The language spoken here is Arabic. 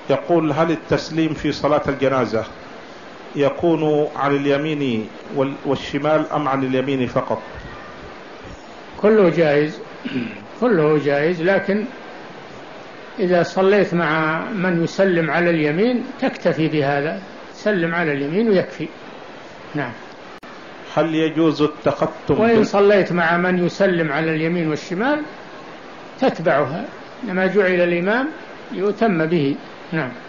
يقول: هل التسليم في صلاة الجنازة يكون عن اليمين والشمال أم عن اليمين فقط؟ كله جائز، كله جائز، لكن إذا صليت مع من يسلم على اليمين تكتفي بهذا، سلم على اليمين ويكفي. نعم. هل يجوز التختم؟ وإن صليت مع من يسلم على اليمين والشمال تتبعها، لما جعل الإمام يتم به. نعم.